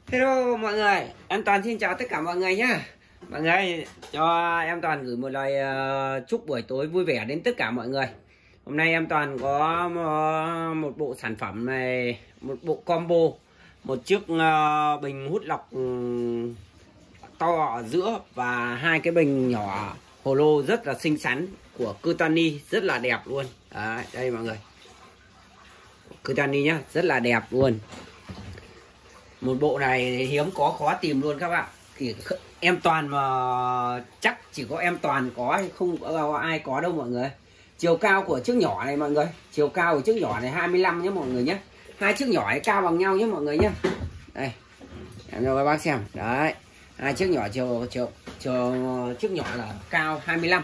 Hello mọi người, em Toàn xin chào tất cả mọi người nhé. Mọi người cho em Toàn gửi một lời chúc buổi tối vui vẻ đến tất cả mọi người. Hôm nay em Toàn có một bộ sản phẩm này, một bộ combo, một chiếc bình hút lọc to ở giữa và hai cái bình nhỏ hồ lô rất là xinh xắn của Kutani, rất là đẹp luôn. Đấy, đây mọi người, Kutani nhá, rất là đẹp luôn. Một bộ này hiếm có, khó tìm luôn các bạn. Em Toàn mà chắc chỉ có em Toàn có, không có ai có đâu mọi người. Chiều cao của chiếc nhỏ này mọi người, chiều cao của chiếc nhỏ này 25 nhé mọi người nhé. Hai chiếc nhỏ này cao bằng nhau nhé mọi người nhé. Đây, em cho các bác xem. Đấy, hai chiếc nhỏ chiếc nhỏ là cao 25.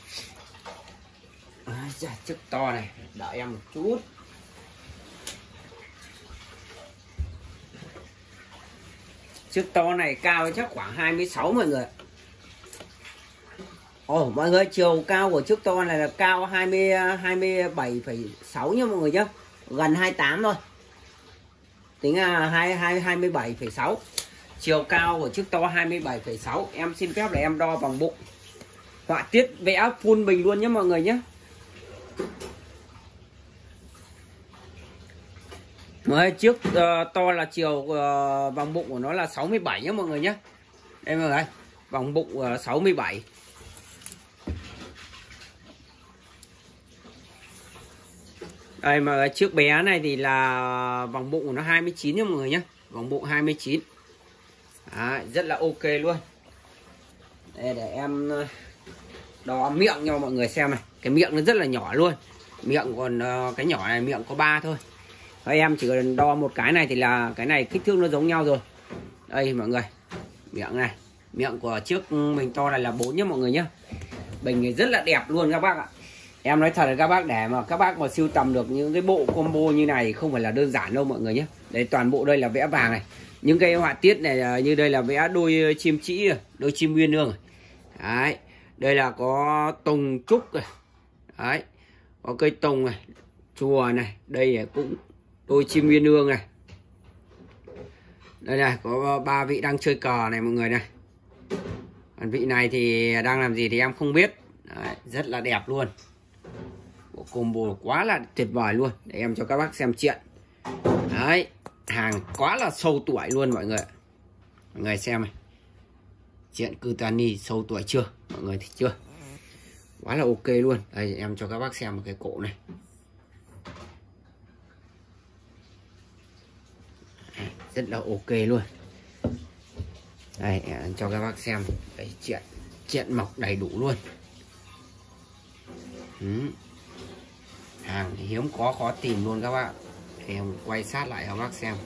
Chiếc to này, đợi em một chút. Chiếc to này cao chắc khoảng 26 mọi người. Ồ mọi người, chiều cao của chiếc to này là cao 27,6 nha mọi người nhé. Gần 28 thôi. Tính là 27,6. Chiều cao của chiếc to 27,6. Em xin phép là em đo bằng bụng. Họa tiết vẽ full bình luôn nhé mọi người nhé. Đấy, chiếc to là chiều vòng bụng của nó là 67 nhé mọi người nhé. Đây mọi người, vòng bụng 67. Đây mà chiếc bé này thì là vòng bụng của nó 29 nhé mọi người nhé. Vòng bụng 29. Đấy, rất là ok luôn. Đây để em đo miệng cho mọi người xem này. Cái miệng nó rất là nhỏ luôn. Miệng còn cái nhỏ này miệng có 3 thôi. Em chỉ cần đo một cái này thì là cái này kích thước nó giống nhau rồi. Đây mọi người, miệng này, miệng của chiếc mình to này là 4 nhé mọi người nhé. Bình này rất là đẹp luôn các bác ạ. Em nói thật là các bác, để mà các bác mà sưu tầm được những cái bộ combo như này thì không phải là đơn giản đâu mọi người nhé. Đây toàn bộ đây là vẽ vàng này. Những cái họa tiết này như đây là vẽ đôi chim trĩ, đôi chim uyên ương. Đấy, đây là có tùng trúc này. Đấy, có cây tùng này, chùa này, đây cũng đôi chim uyên ương này. Đây này, có 3 vị đang chơi cờ này mọi người này. Còn vị này thì đang làm gì thì em không biết. Đấy, rất là đẹp luôn. Bộ combo quá là tuyệt vời luôn. Để em cho các bác xem chuyện. Đấy, hàng quá là sâu tuổi luôn mọi người. Mọi người xem này. Chuyện Kutani sâu tuổi chưa? Mọi người thì chưa? Quá là ok luôn. Đây em cho các bác xem một cái cổ này. Rất là ok luôn. Đây cho các bác xem. Đấy, chuyện mọc đầy đủ luôn. Hàng hiếm có, khó tìm luôn các bạn. Em quay sát lại cho các bác xem.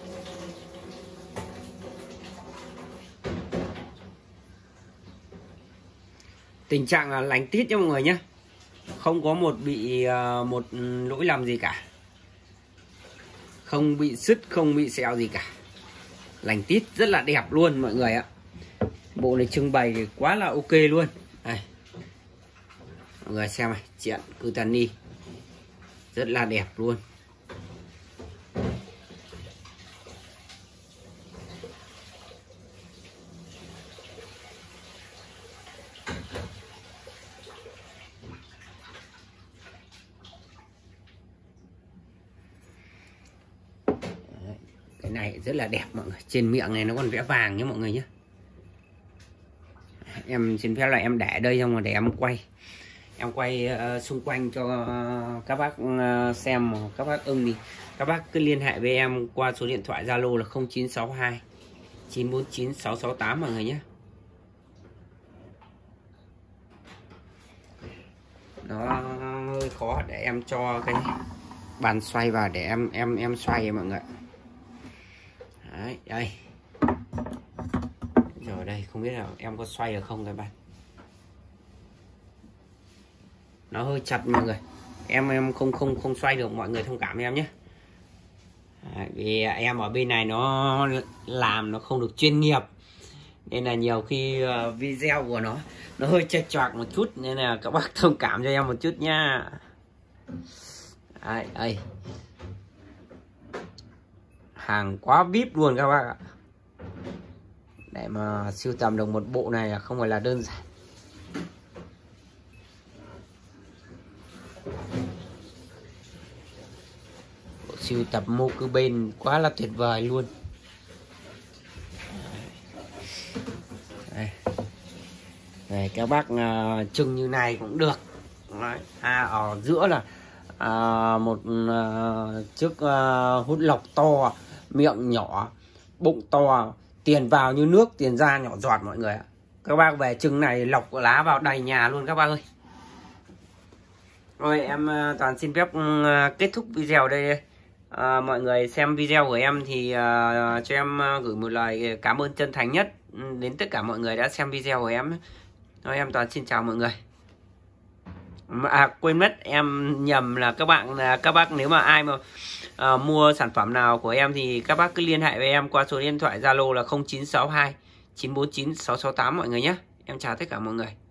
Tình trạng là lành tít cho mọi người nhé. Không có một lỗi lầm gì cả. Không bị sứt, không bị sẹo gì cả. Lành tít rất là đẹp luôn mọi người ạ. Bộ này trưng bày thì quá là ok luôn. Đây, mọi người xem này, chuyện Kutani rất là đẹp luôn. Cái này rất là đẹp mọi người. Trên miệng này nó còn vẽ vàng nhé mọi người nhé. Em xin phép là em để đây xong rồi để em quay. Em quay xung quanh cho các bác xem. Các bác ưng thì các bác cứ liên hệ với em qua số điện thoại Zalo là 0962 949 668 mọi người nhé. Nó hơi khó để em cho cái bàn xoay vào để em xoay mọi người. Đấy, đây. Rồi đây, không biết là em có xoay được không các bạn. Nó hơi chặt mọi người. Em không xoay được, mọi người thông cảm em nhé. Vì em ở bên này nó làm nó không được chuyên nghiệp. Nên là nhiều khi video của nó hơi chệch choạc một chút. Nên là các bác thông cảm cho em một chút nha. Đây. Hàng quá VIP luôn các bác ạ. Để mà sưu tầm được một bộ này là không phải là đơn giản. Bộ sưu tập Mokuben quá là tuyệt vời luôn. Đây, các bác trưng như này cũng được. Đấy. Ở giữa là một chiếc hút lọc to, miệng nhỏ, bụng to, tiền vào như nước, tiền ra nhỏ giọt mọi người ạ. Các bác về trưng này lọc lá vào đầy nhà luôn các bác ơi. Rồi em Toàn xin phép kết thúc video đây. Mọi người xem video của em thì cho em gửi một lời cảm ơn chân thành nhất đến tất cả mọi người đã xem video của em. Rồi em Toàn xin chào mọi người. Quên mất em nhầm là các bác nếu mà ai mà mua sản phẩm nào của em thì các bác cứ liên hệ với em qua số điện thoại Zalo là 0962 949 668 mọi người nhé. Em chào tất cả mọi người.